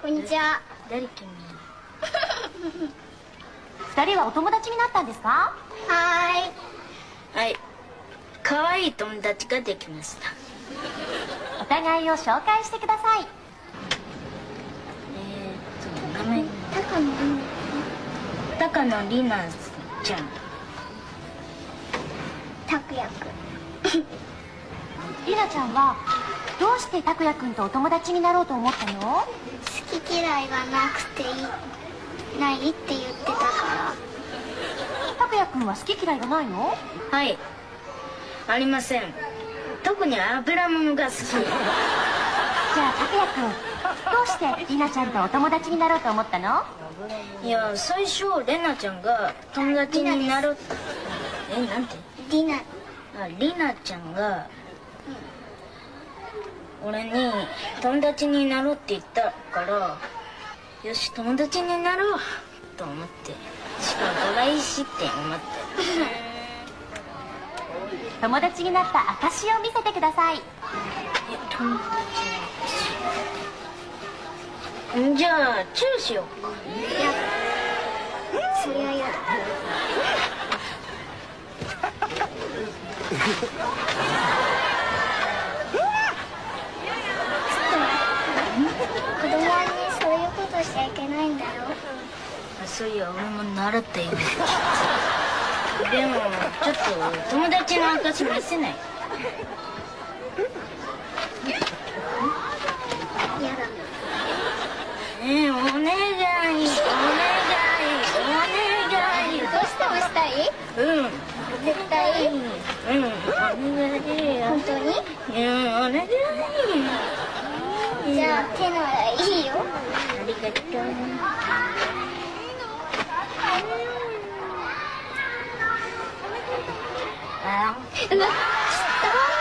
こんにちは。 誰君？ 二人はお友達になったんですか？ はい。 可愛い友達ができました。 お互いを紹介してください。 名前高野里奈ちゃん。 拓也くん。 りなちゃんはどうして拓也くんとお友達になろうと思ったの？ 好き嫌いがなくてないって言ってたから。 拓也くんは好き嫌いがないの？ はい、ありません。特に油物が好き。 じゃあ拓也くん、どうしてりなちゃんとお友達になろうと思ったの？ いや、最初レナちゃんが友達になろうって。なんて？ りなちゃんが俺に友達になろうって言ったから、よし友達になろうと思って、しかもドライしって思って。 友達になった証を見せてください。 友達じゃあチューしようか。 いや、それは嫌だ。子供にそういうことしちゃいけないんだよ。 そういや、俺も習ったよ。でもちょっと友達の証見せない。 嫌だ。 お願いお願いお願い。 どうしてもしたい？絶対？ お願い。 本当に？ お願い。 じゃあ手ならいいよ。 ありがとう。 うわ、ちょっと